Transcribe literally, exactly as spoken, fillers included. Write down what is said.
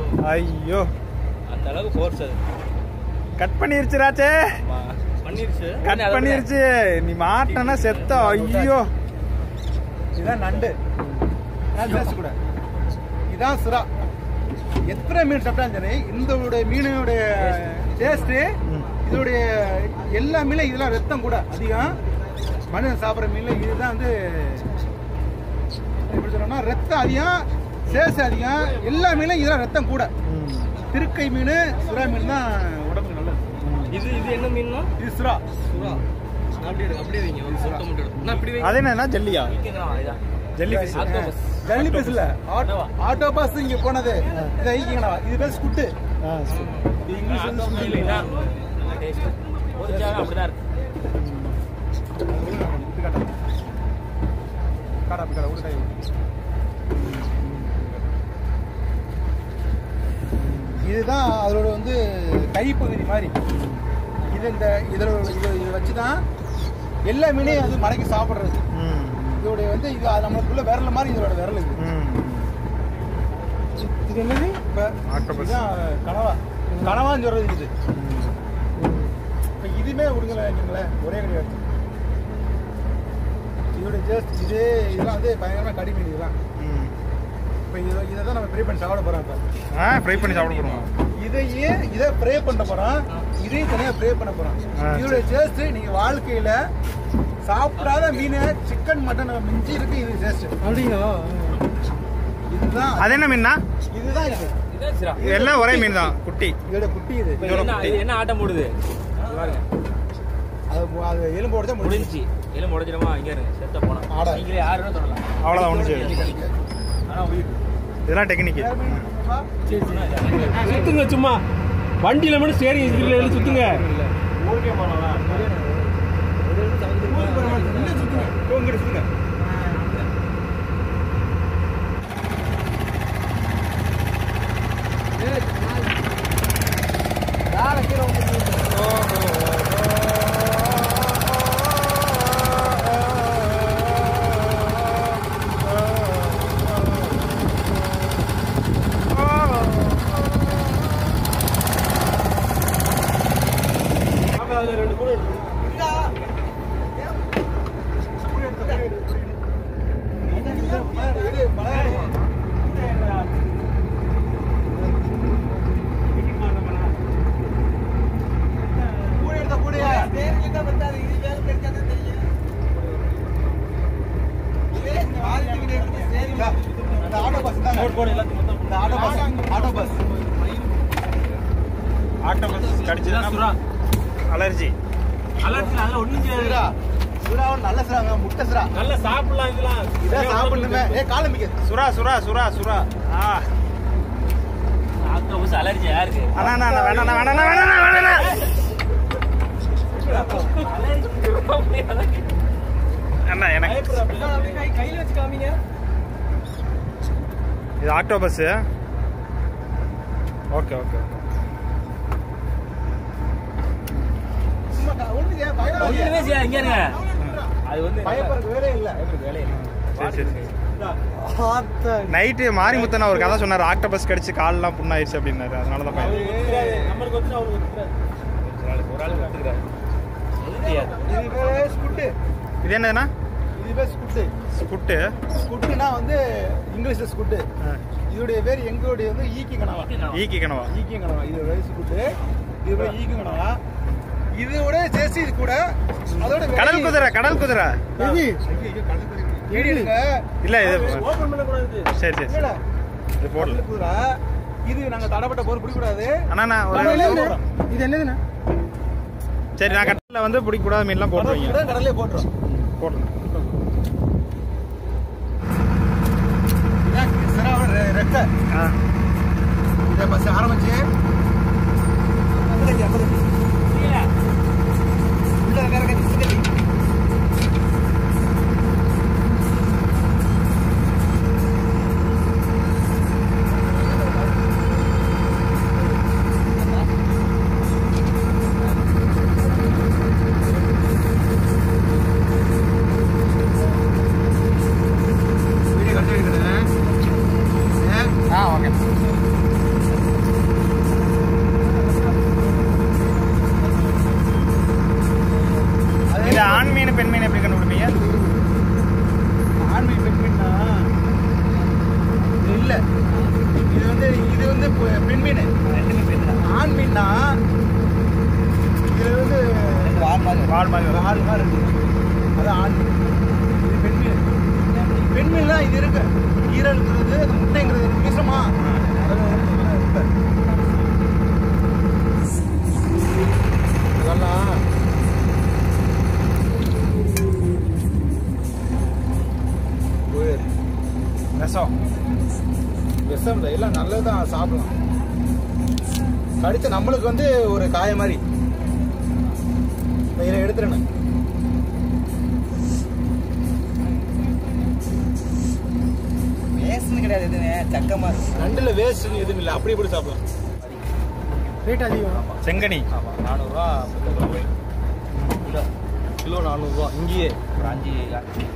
ஐயோ அந்த அளவுக்கு ஃபோர்ஸ் அது. கட் பண்ணிருச்சுராச்சே. பண்ணிருச்சு. கட் பண்ணிருச்சு. நீ மாட்டனா செத்த. ஐயோ. இதான் நண்டு. நான் பேச கூட. இதான் சுறா. எத்தனை மீன் சாப்பிட்டாலும் சரி இந்த மீனோட டேஸ்ட் இதோடைய எல்லா மீனும் இதெல்லாம் ரத்தம் கூட அதிகம். மனிதன் சாப்பிட்ற மீன்ல இதுதான் வந்து எப்படி சொல்லணும்னா ரத்தம் அதிகம், சேஸ் அதிகம். எல்லா மீனும் இதெல்லாம் ரத்தம் கூட. திருக்கை மீன், சுறா மீன் தான் உடம்புக்கு நல்லது. இது இது என்ன மீன்னா? இது சுறா. சுறா. அப்படியே அப்படியே வைங்க. ஒரு சொட்ட மட்டும். நான் இப்படி வைங்க. அது என்னன்னா ஜல்லியா? இதான். Jellyfish. Octopus. Jellyfish இல்ல. ஆக்டோபஸ் இங்க போனது. இது ஐக்கிங்கடா. இது பேர் ஸ்குட். ஆ. இது இங்கிலீஷ்ல வந்து ஸ்குட் இல்ல. நல்ல டேஸ்ட். ஒரு ஜாக அப்படிதான் இருக்கு. காடா காடா ஒரு கை. இதுதான் அதோட வந்து கைப்பகுதி மாதிரி. இது இந்த இதோட இது இதை வச்சு தான் எல்லா மீனையும் அது மடக்கி சாப்பிட்றது. இதோடைய வந்து இது நம்மளுக்குள்ள விரல மாதிரி இதோட விரல் இது. இது என்னது? இதுதான் கனவா. கனவான்னு சொல்றது இது. இப்போ இதுவுமே விடுங்களேன் ஒரே கிடையாது. இதோட ஜஸ்ட் இதே இதெல்லாம் வந்து பயங்கரமாக கடி மீன் இதெல்லாம். இப்போ இதை இதை தான் நம்ம ஃப்ரை பண்ணி சாப்பிட போகிறோம். இப்போ ஆ ஃப்ரை பண்ணி சாப்பிட போகிறோம். இதையே இதை ஃப்ரை பண்ண போகிறோம். இதையும் தனியாக ஃப்ரை பண்ண போகிறோம். இதோட டேஸ்ட் நீங்கள் வாழ்க்கையில் சாப்பிடாத மீன் சிக்கன் மட்டன் மிஞ்சி இருக்கு. இது டேஸ்ட் அப்படிங்களா? இதுதான். அது என்ன மீன்னா? இதுதான் இது. எல்லாம் ஒரே மீன் தான். குட்டி. இதோட குட்டி இது. என்ன ஆட்டம் போடுது பாருங்க. அது அது எலும்பு உடைச்சா முடிஞ்சிச்சு. எலும்பு உடைச்சிடுமா? இங்கே இருங்க. செத்த போனா நீங்களே யாருன்னு சொல்லலாம். அவ்வளோதான் ஒன்று. ஆனால் உயிர் இதெல்லாம் டெக்னிக். சுத்துங்க. சும்மா வண்டியில மட்டும் ஸ்டேரிங் சுத்துங்க. ஓகே மாமா. சுத்துங்க. அலர்ஜி அலர்ஜி அதெல்லாம் ஒண்ணும் செய்யாதுடா. சுறா நல்ல சுறாங்க. முட்டை சுறா நல்ல சாப்பிடலாம். இதெல்லாம் இதை சாப்பிடணுமே. ஏ காலமிக்க சுறா சுறா சுறா சுறா. ஆ ஆக்டோபஸ் அலர்ஜி யாருக்கு? அண்ணா அண்ணா வேணா வேணா வேணா வேணா. அண்ணா எனக்கு கையில வச்சு காமிங்க. இது octopus. Okay okay. Night Marimuthan ஒரு கதை சொன்னார். ஆக்டோபஸ் கடிச்சு கால்லாம் புண்ணாயிருச்சு அப்படின்னாரு. அதனாலதான் பையன். இது என்னதுன்னா? ஸ்குட்டு. ஸ்குட்டுனா வந்து இங்கிலீஷ்ல ஸ்குட்டு. இதோடைய பேர் எங்களுடைய வந்து ஈக்கி கனவா. ஈக்கி கனவா. ஈக்கி கனவா. இது ஸ்குட்டு. இது பேர் ஈக்கி கனவா. இதோட சேர்த்து இது கூட அதோட கடல் குதிரை. கடல் குதிரை இல்ல இது ஓபன் பண்ண கூடாது. சரி சரி இது போடல. குதிரை இது நாங்க தடப்பட்ட போர் பிடிக்க கூடாது. அண்ணா இது என்னதுண்ணா? சரி நான் கடல்ல வந்து பிடிக்க கூடாத மீன்லாம் போட்டுருவீங்க. கடல்லே போட்டுரும். போடலாம். ரெக்க இதை பஸ் ஆரம்பிச்சு ஆ ஓகே. பெண் மீன். ஆண் மீன்னா இதுல வந்து வால் மாதிரி வால் மாதிரி வரும். ஆள் மாதிரி இருக்கு. அது ஆண் மீன். இது பெண் மீன். பெண் மீன்லாம் இது இருக்கு. ஈரல்ங்கிறது அந்த முட்டைங்கிறது இருக்கு. விஷமா இதெல்லாம் விஷம். விஷம் இல்லை, எல்லாம் நல்லதுதான், சாப்பிடலாம். கடிச்சு நம்மளுக்கு வந்து ஒரு காய மாதிரி இதை எடுத்துடணும். வேஸ்ட்னு கிடையாது, எதுவுமே சக்கமா இருக்கு. நண்டுல வேஸ்ட் எதுவும் இல்லை, அப்படி இப்படி சாப்பிடலாம். ரேட் அதிகம். செங்கனி ஆமாம், நானூறுரூவா கிலோ கிலோ நானூறுரூவா இங்கேயே ஒரு அஞ்சு